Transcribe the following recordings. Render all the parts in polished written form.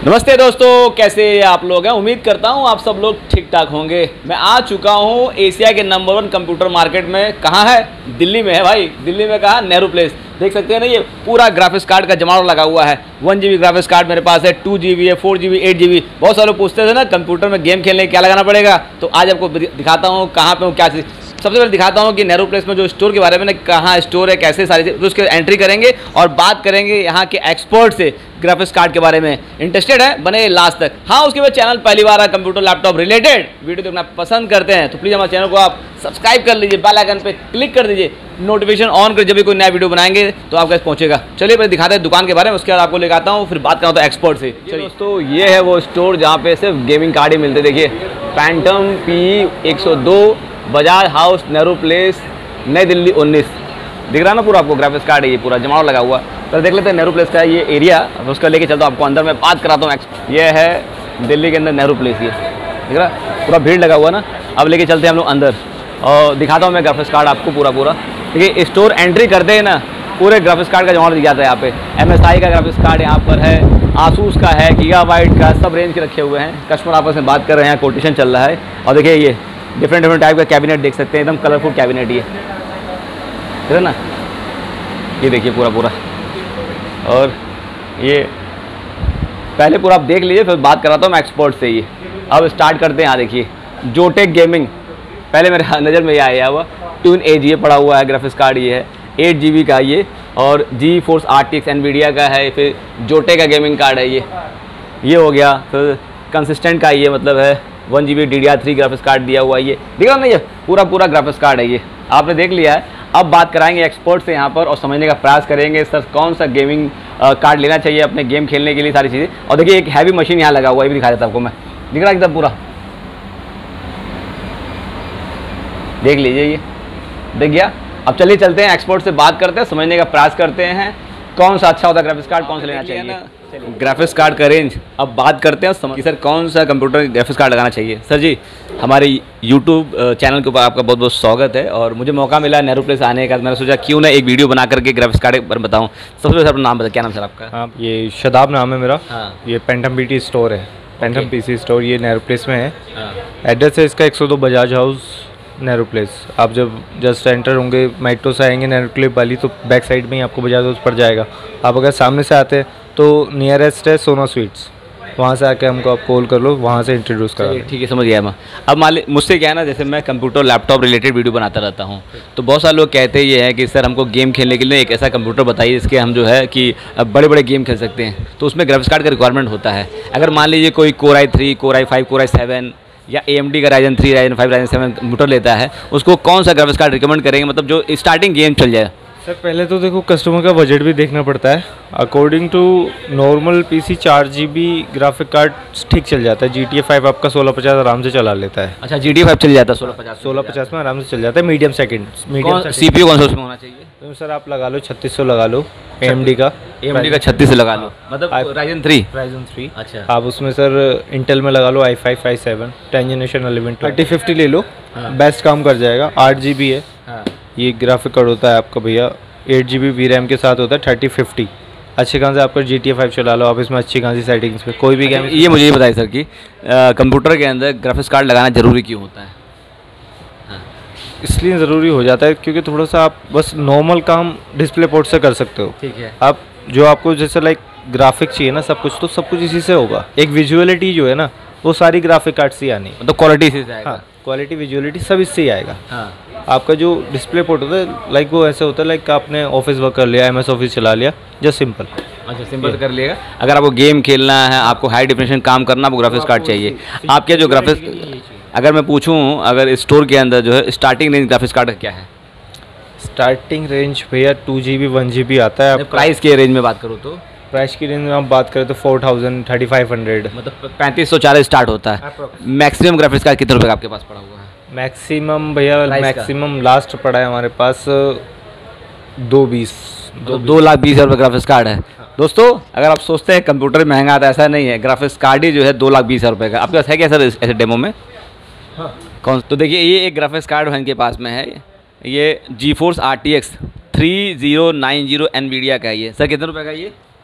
नमस्ते दोस्तों, कैसे आप लोग हैं। उम्मीद करता हूं आप सब लोग ठीक ठाक होंगे। मैं आ चुका हूं एशिया के नंबर 1 कंप्यूटर मार्केट में। कहां है? दिल्ली में है भाई। दिल्ली में कहां? नेहरू प्लेस। देख सकते हैं ना, ये पूरा ग्राफिक्स कार्ड का जमावड़ा लगा हुआ है। 1 GB ग्राफिक्स कार्ड मेरे पास है, 2 GB है, 4 GB, 8 GB। बहुत सारे लोग पूछते थे ना कंप्यूटर में गेम खेलने क्या लगाना पड़ेगा, तो आज आपको दिखाता हूँ कहाँ पे हूँ, क्या चीज़। सबसे पहले दिखाता हूँ कि नेहरू प्लेस में जो स्टोर के बारे में, कहाँ स्टोर है, कैसे सारी चीज़, तो उसके एंट्री करेंगे और बात करेंगे यहाँ के एक्सपर्ट से ग्राफिक्स कार्ड के बारे में। इंटरेस्टेड है? बने लास्ट तक। हाँ, उसके बाद चैनल पहली बार है कंप्यूटर लैपटॉप रिलेटेड वीडियो देखना पसंद करते हैं तो प्लीज़ हमारे चैनल को आप सब्सक्राइब कर लीजिए, बेल आइकन पे क्लिक कर दीजिए, नोटिफिकेशन ऑन कर, जब भी कोई नया वीडियो बनाएंगे तो आपके पास पहुंचेगा। चलिए पहले दिखाते हैं दुकान के बारे में, उसके बाद आपको ले आता हूँ, फिर बात करता हूँ एक्सपर्ट से। चलिए दोस्तों, ये है वो स्टोर जहाँ पे सिर्फ गेमिंग कार्ड ही मिलते। देखिए, Phantom P102 Bajaj House Nehru Place Nai Delhi 19। दिख रहा ना पूरा आपको? ग्राफिक्स कार्ड है ये, पूरा जमाव लगा हुआ। तो देख लेते हैं नेहरू प्लेस का ये एरिया, उसका लेके चलता हूँ आपको अंदर। मैं बात कराता हूँ। ये है दिल्ली के अंदर नेहरू प्लेस। ये दिख रहा, पूरा भीड़ लगा हुआ ना। अब लेके चलते हैं हम लोग अंदर और दिखाता हूँ मैं ग्राफिक्स कार्ड आपको पूरा। देखिए, स्टोर एंट्री करते हैं ना, पूरे ग्राफिक्स कार्ड का जमाव दिख जाता है यहाँ पे। MSI का ग्राफिक्स कार्ड यहाँ पर है, आसूस का है, गीगाबाइट का, सब रेंज के रखे हुए हैं। कस्टमर आपस में बात कर रहे हैं, कोटेशन चल रहा है। और देखिए, ये डिफरेंट टाइप का कैबिनेट देख सकते हैं, एकदम कलरफुल कैबिनेट ये, ठीक है ना। ये देखिए पूरा। और ये पहले पूरा आप देख लीजिए, फिर बात कराता हूँ मैं एक्सपर्ट से। ये अब स्टार्ट करते हैं। यहाँ देखिए, जोटेक गेमिंग पहले मेरे नज़र में ये आया हुआ। ट्यून एज ये पड़ा हुआ है ग्राफिक्स कार्ड। ये है 8 GB का ये, और GeForce RTX एनवीडिया का है। फिर जोटेक का गेमिंग कार्ड है ये हो गया। फिर कंसिस्टेंट का ये मतलब है 1 GB DDR3 ग्राफिक्स कार्ड दिया हुआ है। ये दिख रहा ना, ये पूरा ग्राफिक्स कार्ड है। ये आपने देख लिया है। अब बात कराएंगे एक्सपर्ट से यहाँ पर और समझने का प्रयास करेंगे सर कौन सा गेमिंग कार्ड लेना चाहिए अपने गेम खेलने के लिए, सारी चीज़ें। और देखिए, एक हैवी मशीन यहाँ लगा हुआ है, ये भी दिखा देता आपको मैं। दिख रहा एकदम पूरा, देख लीजिए, ये देख गया। अब चलिए चलते हैं, एक्सपर्ट से बात करते हैं, समझने का प्रयास करते हैं कौन सा अच्छा होता है ग्राफिक्स कार्ड, कौन सा लेना चाहिए। ग्राफिक्स कार्ड का रेंज अब बात करते हैं कि सर कौन सा कंप्यूटर ग्राफिक्स कार्ड लगाना चाहिए। सर जी, हमारे YouTube चैनल के ऊपर आपका बहुत बहुत स्वागत है और मुझे मौका मिला नेहरू प्लेस आने का। मैंने सोचा क्यों ना एक वीडियो बना करके ग्राफिक्स कार्ड पर बताऊँ। सबसे पहले अपना नाम बताएं, क्या नाम सर आपका? हाँ, ये शदाब नाम है मेरा। हाँ, ये पेंटम PT स्टोर है, पेंटम PC स्टोर, ये नेहरू प्लेस में है। हाँ। एड्रेस है इसका 102 बजाज हाउस नेहरू प्लेस। आप जब जस्ट एंटर होंगे, मेट्रो से आएंगे नेहरू क्लिप वाली, तो बैक साइड में ही आपको बजाज हाउस पड़ जाएगा। आप अगर सामने से आते हैं तो नियरेस्ट है सोना स्वीट्स, वहाँ से आके हमको आप कॉल कर लो, वहाँ से इंट्रोड्यूस करा। ठीक है, समझ गया मैं। अब मान ली मुझसे क्या है ना, जैसे मैं कंप्यूटर लैपटॉप रिलेटेड वीडियो बनाता रहता हूँ, तो बहुत सारे लोग कहते ये हैं कि सर हमको गेम खेलने के लिए एक ऐसा कंप्यूटर बताइए जिसके हम जो है कि बड़े गेम खेल सकते हैं। तो उसमें ग्राफिक्स कार्ड का रिक्वायरमेंट होता है। अगर मान लीजिए कोई Core i3, Core i5, Core i7 या AMD का Ryzen 3, Ryzen 5, Ryzen 7 कंप्यूटर लेता है, उसको कौन सा ग्राफिक्स कार्ड रिकमेंड करेंगे, मतलब जो स्टार्टिंग गेम चल जाए? सर पहले तो देखो, कस्टमर का बजट भी देखना पड़ता है। According to normal PC 4 GB graphic card ठीक चल जाता है। GTA 5 आपका 1650 आराम से चला लेता है। अच्छा, GTA 5 चल जाता है 1650 में आराम से चल जाता है। मीडियम सेकंड CPU कौन सा उसमें होना चाहिए? तो सर आप लगा लो 3600 लगा लो, AMD का 36 लगा लो, मतलब Ryzen 3। अच्छा, आप उसमें सर इंटेल में लगा लो i5, i7, 10 जनरेशन 11, 3050 ले लो। बेस्ट काम कर जाएगा। 8 GB है। हाँ। ये ग्राफिक कार्ड होता है आपका भैया, 8 GB VRAM के साथ होता है, 3050। अच्छे खान से आपका GTA 5 चला लो आप इसमें, अच्छी खान सी सेटिंग्स पे कोई भी गेम। ये मुझे ये बताइए सर कि कंप्यूटर के अंदर ग्राफिक्स कार्ड लगाना जरूरी क्यों होता है? इसलिए ज़रूरी हो जाता है क्योंकि थोड़ा सा आप बस नॉर्मल काम डिस्प्ले पोर्ट से कर सकते हो। ठीक है। आप जो आपको जैसे लाइक ग्राफिक चाहिए ना, सब कुछ, तो सब कुछ इसी से होगा। एक विजुअलिटी जो है ना, वो सारी ग्राफिक कार्ड से ही आनी, मतलब क्वालिटी से आएगा। हाँ, क्वालिटी विजुअलिटी सब इससे ही आएगा। हाँ। आपका जो डिस्प्ले पोर्ट होता है लाइक वो ऐसे होता है लाइक आपने ऑफिस वर्क कर लिया, MS ऑफिस चला लिया, जस्ट सिंपल। अच्छा, सिंपल कर लिएगा। अगर आपको गेम खेलना है, आपको हाई डेफिनेशन काम करना, आपको ग्राफिक्स कार्ड चाहिए। आपके जो ग्राफिक्स, अगर मैं पूछूं, अगर स्टोर के अंदर जो है स्टार्टिंग रेंज ग्राफिक्स कार्ड का क्या है? स्टार्टिंग रेंज भैया 2 GB 1 GB आता है। प्राइस के रेंज में बात करूँ तो प्राइस की रेंज में आप बात करें तो 4000, 3500, मतलब 3540 स्टार्ट होता है। मैक्सिमम ग्राफिक्स कार्ड कितने रुपये का आपके पास पड़ा हुआ है? मैक्सिमम भैया, मैक्सिमम लास्ट पड़ा है हमारे पास 220, 2,20,000 रुपये ग्राफिक्स कार्ड है। दोस्तों, अगर आप सोचते हैं कंप्यूटर महंगा आता है, ऐसा नहीं है। ग्राफिक्स कार्ड ही जो है 2,20,000 रुपये का। आपके पास है क्या सर ऐसे डेमो में? हाँ। कौन? तो देखिए, ये एक ग्राफिक्स कार्ड इनके पास में है। ये GeForce RTX 3090 एनवीडिया का है। ये सर कितने रुपये का?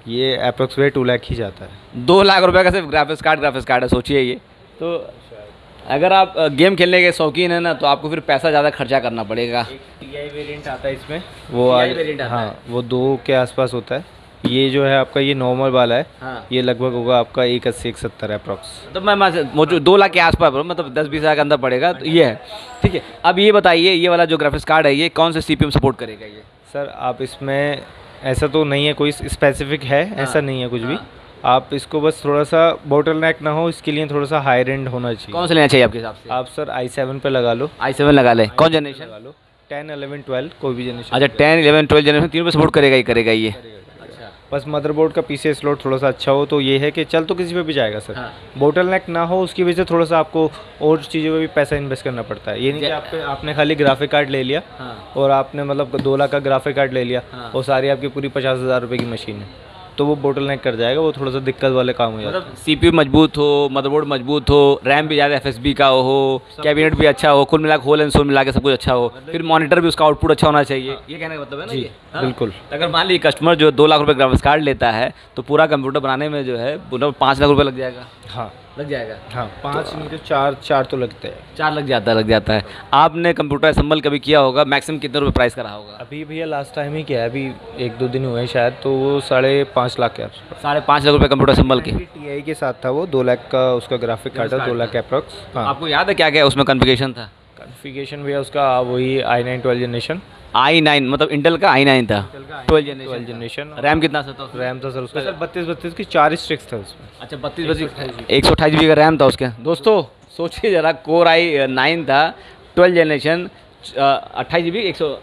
ये अप्रोक्सीमेट 2 लाख ही जाता है। 2 लाख रुपए का सिर्फ ग्राफिक्स कार्ड है, सोचिए ये। तो अगर आप गेम खेलने के शौकीन है ना, तो आपको फिर पैसा ज़्यादा खर्चा करना पड़ेगा। TI वेरिएंट आता है इसमें, वो हाँ वो 2 के आसपास होता है। ये जो है आपका ये नॉर्मल वाला है। हाँ। ये लगभग होगा आपका 180-170 अप्रॉक्स। तो मैं 2 लाख के आसपास, मतलब 10-20 हज़ार के अंदर पड़ेगा। तो ये है, ठीक है। अब ये बताइए, ये वाला जो ग्राफिक्स कार्ड है ये कौन से CPU सपोर्ट करेगा ये? सर आप इसमें ऐसा तो नहीं है कोई स्पेसिफिक है। हाँ। ऐसा नहीं है कुछ भी। आप इसको बस थोड़ा सा बोटल नेक ना हो, इसके लिए थोड़ा सा हाई रेंड होना चाहिए। कौन सा लेना चाहिए आपके हिसाब से? आप सर i7 पे लगा लो। i7 लगा ले। कौन जनरेशन लगा लो? 10, 11, 12 कोई भी जनरेशन। अच्छा, 10, 11, 12 जनरेशन तीनों पे सपोर्ट करेगा ही करेगा ये। अच्छा, बस मदरबोर्ड का PCI स्लॉट थोड़ा सा अच्छा हो तो ये है कि चल तो किसी पे भी जाएगा सर। हाँ। बोटल नेक ना हो, उसकी वजह से थोड़ा सा आपको और चीज़ों पे भी पैसा इन्वेस्ट करना पड़ता है। ये नहीं कि आपने खाली ग्राफिक कार्ड ले लिया। हाँ। और आपने मतलब 2 लाख का ग्राफिक कार्ड ले लिया। हाँ। और सारी आपकी पूरी 50,000 रुपये की मशीन है, तो वो बोटल नेक कर जाएगा, वो थोड़ा सा दिक्कत वाले काम हो जाता है। मतलब CPU मजबूत हो, मदरबोर्ड मजबूत हो, रैम भी ज़्यादा FSB का हो, कैबिनेट भी अच्छा हो, कुल मिला के होल एंड सोल मिला के सब कुछ अच्छा हो, फिर मॉनिटर भी उसका आउटपुट अच्छा होना चाहिए। ये कहने का मतलब है ना ये? बिल्कुल। अगर मान लीजिए कस्टमर जो 2 लाख रुपये ग्राफिक्स कार्ड लेता है, तो पूरा कंप्यूटर बनाने में जो है 5 लाख रुपये लग जाएगा। हाँ, लग जाएगा। हाँ, 5 नहीं तो 4 तो लगते हैं। 4 लग जाता है। आपने कंप्यूटर असेंबल कभी किया होगा, मैक्सिमम कितने रुपये प्राइस का रहा होगा? अभी भैया लास्ट टाइम ही किया है, अभी 1-2 दिन हुए शायद, तो वो 5.5 लाख के आसपास। 5.5 लाख रुपये कंप्यूटर असेंबल के। TI के साथ था वो, 2 लाख का उसका ग्राफिक कार्ड था, 2 लाख अप्रॉक्स। हाँ। आपको याद है क्या क्या उसमें कॉन्फ़िगरेशन था? कॉन्फ़िगरेशन भैया उसका वही i9 12 जनरेशन। i9 मतलब इंटेल का i9 था, 12 जनरेशन। रैम कितना था? रैम था सर उसका सर 32 की 4 स्ट्रिक्स था उसमें। अच्छा, 128 GB का रैम था उसके। दोस्तों सोचिए ज़रा, Core i9 था, 12 जनरेशन, 28 GB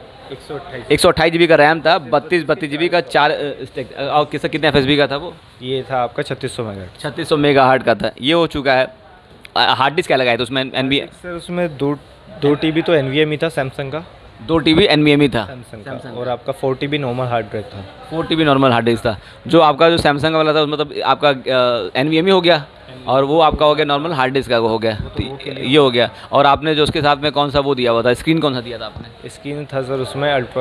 128 GB का रैम था, 32 GB का 4 और कितने FSB का था वो? ये था आपका 3600 मेगाहर्ट्ज़ का था। ये हो चुका है। हार्ड डिस्क क्या लगाया था उसमें? NVMe सर उसमें 2 TB तो NVMe था सैमसंग का। 2 TB NVMe था सैमसंग और आपका 4 TB नॉर्मल हार्ड ड्राइव था। 4 TB नॉर्मल हार्ड डिस्क था। जो आपका जो सैमसंग वाला था उसमें मतलब आपका NVMe हो गया, और वो आपका हो गया नॉर्मल हार्ड डिस्क का हो गया। तो ये हो गया। और आपने जो उसके साथ में कौन सा वो दिया हुआ था, स्क्रीन कौन सा दिया था आपने? स्क्रीन था सर उसमें अल्ट्रा,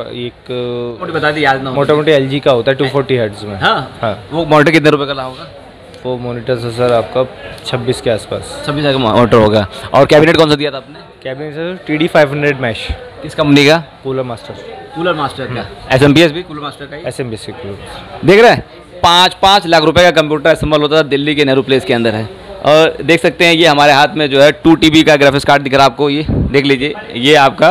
एक बता दी याद ना, मोटा मोटी LG का होता है 240 हर्ट्ज में। हाँ। वो मॉनिटर कितने रुपए का होगा? वो मॉनिटर से सर आपका 26 के आसपास। 26 का मॉनिटर होगा। और कैबिनेट कौन सा दिया था आपने? Cabinet sir TD500 mesh. किस कंपनी का? कूलर मास्टर का। SMBS भी कूलर मास्टर का? SMBS cooler. देख रहे हैं, 5-5 लाख रुपए का कंप्यूटर असेंबल होता था, दिल्ली के नेहरू प्लेस के अंदर है। और देख सकते हैं ये हमारे हाथ में जो है 2 TB का ग्राफिक्स कार्ड दिख रहा है आपको, ये देख लीजिए। ये आपका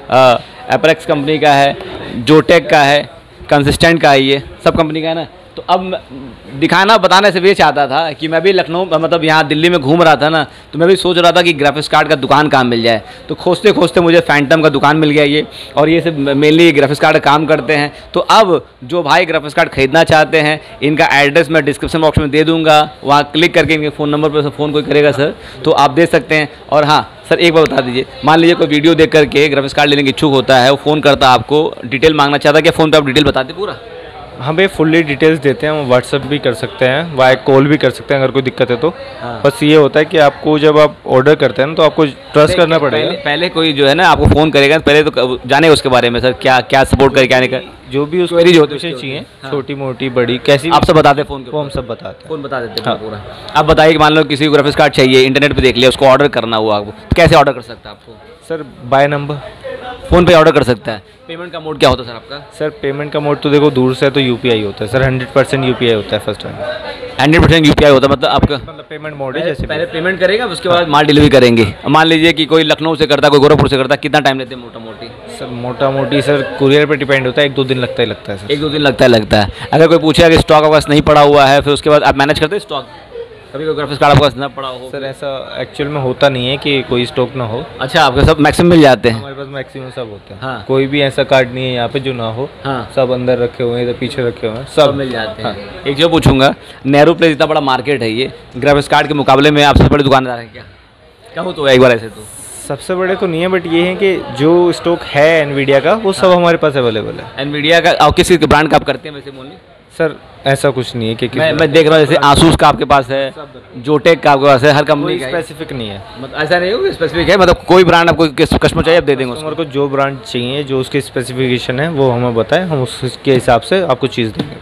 एपरेक्स कंपनी का है, जोटेक का है, कंसिस्टेंट का है, ये सब कंपनी का है ना। तो अब दिखाना बताने से भी चाहता था कि मैं भी लखनऊ मतलब यहाँ दिल्ली में घूम रहा था ना, तो मैं भी सोच रहा था कि ग्राफिक्स कार्ड का दुकान कहाँ मिल जाए। तो खोजते खोजते मुझे फैंटम का दुकान मिल गया ये, और ये सब मेनली ग्राफिक्स कार्ड काम करते हैं। तो अब जो भाई ग्राफिक्स कार्ड खरीदना चाहते हैं, इनका एड्रेस मैं डिस्क्रिप्शन बॉक्स में दे दूँगा, वहाँ क्लिक करके इनके फ़ोन नंबर पर फ़ोन कोई करेगा सर तो आप दे सकते हैं। और हाँ सर, एक बार बता दीजिए, मान लीजिए कोई वीडियो देख करके ग्राफिक्स कार्ड लेने की इच्छुक होता है, वो फ़ोन करता है आपको, डिटेल मांगना चाहता है, क्या फ़ोन पर आप डिटेल बताते पूरा? हाँ भाई, फुल्ली डिटेल्स देते हैं, हम व्हाट्सअप भी कर सकते हैं, वाया कॉल भी कर सकते हैं अगर कोई दिक्कत है तो। हाँ। बस ये होता है कि आपको जब आप ऑर्डर करते हैं ना, तो आपको ट्रस्ट करना पड़ेगा। पहले कोई जो है ना आपको फ़ोन करेगा, पहले तो जाने उसके बारे में सर, क्या क्या सपोर्ट करे, क्या नहीं कर, जो भी उसको जो चाहिए, छोटी मोटी बड़ी कैसी आप सब बताते हैं फ़ोन के? वो हम सब बताते हैं, फ़ोन बता देते हैं पूरा। आप बताइए कि मान लो किसी को ग्राफिक्स कार्ड चाहिए, इंटरनेट पे देख लिया, उसको ऑर्डर करना हुआ आपको, तो कैसे ऑर्डर कर सकता है आपको? सर बाय नंबर फ़ोन पे ऑर्डर कर सकता है। पेमेंट का मोड क्या होता है सर आपका? सर पेमेंट का मोड तो देखो दूर से तो UPI होता है सर, 100% UPI होता है फर्स्ट टाइम। 100% UPI होता है, मतलब आपका मतलब पेमेंट मोड है, जैसे पहले पेमेंट करेगा उसके बाद माल डिलीवरी करेंगे। मान लीजिए कि कोई लखनऊ से करता है, कोई गोरखपुर से करता है, कितना टाइम लेते हैं मोटा मोटी? सर मोटा मोटी सर कुरियर पे डिपेंड होता है, 1-2 दिन लगता है सर। 1-2 दिन लगता है। अगर कोई पूछेगा कि स्टॉक आपके पास नहीं पड़ा हुआ है, फिर उसके बाद आप मैनेज करते हैं स्टॉक? कभी कोई ग्राफिक्स कार्ड आपके पास ना पड़ा हो? सर ऐसा एक्चुअल में होता नहीं है कि कोई स्टॉक ना हो। अच्छा, आपके सब मैक्सिमम मिल जाते हैं? हमारे पास मैक्सिमम सब होते हैं। हाँ। कोई भी ऐसा कार्ड नहीं है यहाँ पे जो ना हो। हाँ। सब अंदर रखे हुए हैं, इधर पीछे रखे हुए हैं, सब मिल जाते हैं। हाँ। एक जो पूछूंगा, नेहरू प्लेस इतना बड़ा मार्केट है, ये ग्राफिक्स कार्ड के मुकाबले में आप सबसे बड़े दुकानदार हैं क्या? कहूँ तो एक बार ऐसे तो सबसे बड़े तो नहीं है, बट ये है कि जो स्टॉक है एनवीडिया का, वो सब हमारे पास अवेलेबल है। एनवीडिया का और किसी ब्रांड का आप करते हैं वैसे मोनली? सर ऐसा कुछ नहीं है कि मैं देख रहा हूँ, जैसे आसूस का आपके पास है, जोटेक का आपके पास है, हर कंपनी का स्पेसिफिक नहीं है। मतलब ऐसा नहीं हो स्पेसिफिक है, मतलब कोई ब्रांड आपको कस्टमर चाहिए आप दे देंगे कस्टमर को, जो ब्रांड चाहिए, जो उसके स्पेसिफिकेशन है वो हमें बताएं, हम उसके हिसाब से आपको चीज़ देंगे।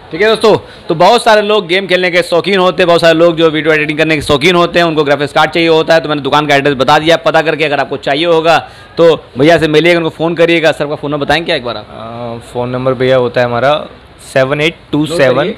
ठीक है दोस्तों, तो बहुत सारे लोग गेम खेलने के शौकीन होते हैं, बहुत सारे लोग जो वीडियो एडिटिंग करने के शौकीन होते हैं, उनको ग्राफिक्स कार्ड चाहिए होता है। तो मैंने दुकान का एड्रेस बता दिया, पता करके अगर आपको चाहिए होगा तो भैया से मिलिएगा, उनको फ़ोन करिएगा। सर का फ़ोन नंबर बताएंगे क्या एक बार आप? फ़ोन नंबर भैया होता है हमारा 7827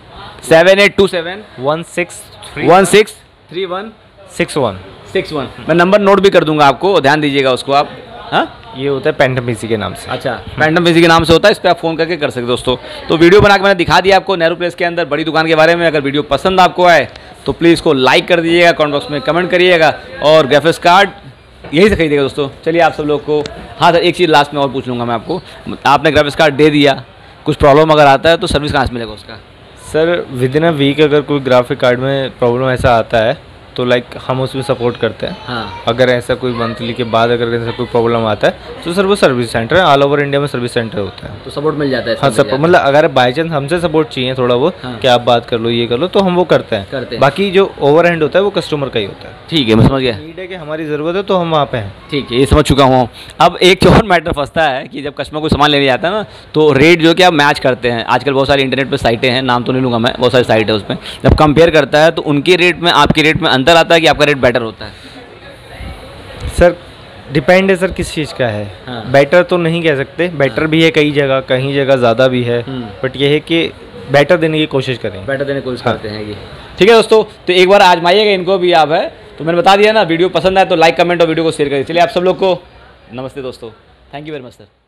163161। मैं नंबर नोट भी कर दूंगा आपको, ध्यान दीजिएगा उसको आप। हाँ, ये होता है पैंटम पीसी के नाम से। अच्छा, पैंटम पीसी के नाम से होता है, इस पर आप फ़ोन करके कर सकते हो दोस्तों। तो वीडियो बना के मैंने दिखा दिया आपको नेहरू प्लेस के अंदर बड़ी दुकान के बारे में। अगर वीडियो पसंद आपको आए तो प्लीज़ इसको लाइक कर दीजिएगा, कमेंट बॉक्स में कमेंट करिएगा और ग्राफिक्स कार्ड यहीं से खरीदिएगा दोस्तों। चलिए आप सब लोग को, हाँ सर एक चीज़ लास्ट में और पूछ लूँगा मैं आपको, आपने ग्राफिक्स कार्ड दे दिया, कुछ प्रॉब्लम अगर आता है तो सर्विस कहाँ से मिलेगा उसका? Sir within a week अगर कोई ग्राफिक कार्ड में प्रॉब्लम ऐसा आता है तो लाइक हम उसमें सपोर्ट करते हैं। हाँ, अगर ऐसा कोई मंथली के बाद अगर ऐसा कोई प्रॉब्लम आता है तो सर वो सर्विस सेंटर है, ऑल ओवर इंडिया में सर्विस सेंटर होता है, तो सपोर्ट मिल जाता है। हाँ सपोर्ट, मतलब अगर बाई चांस हमसे सपोर्ट चाहिए थोड़ा बहुत, हाँ, कि आप बात कर लो ये कर लो, तो हम वो करते हैं। बाकी जो ओवर हैंड होता है वो कस्टमर का ही होता है। ठीक है, मैं समझ गया। नीड है कि हमारी ज़रूरत है तो हम वहाँ पे हैं। ठीक है, ये समझ चुका हूँ। अब एक और मैटर फंसता है कि जब कस्टमर को सामान लेने जाता है ना, तो रेट जो कि आप मैच करते हैं। आजकल बहुत सारी इंटरनेट पर साइटें हैं, नाम तो नहीं लूँगा मैं, बहुत सारी साइट है, उसमें जब कंपेयर करता है तो उनके रेट में आपके रेट में अंतर आता है कि आपका रेट बेटर होता है? सर डिपेंड है सर किस चीज़ का है। हाँ। बेटर तो नहीं कह सकते, बेटर भी है कई जगह ज़्यादा भी है, बट ये है कि बेटर देने की कोशिश करें, बेटर देने की कोशिश करते हैं ये। ठीक है दोस्तों, तो एक बार आजमाइएगा इनको भी आप, है तो मैंने बता दिया ना। वीडियो पसंद आए तो लाइक कमेंट और वीडियो को शेयर करिए। चलिए आप सब लोग को नमस्ते दोस्तों, thank you very much sir.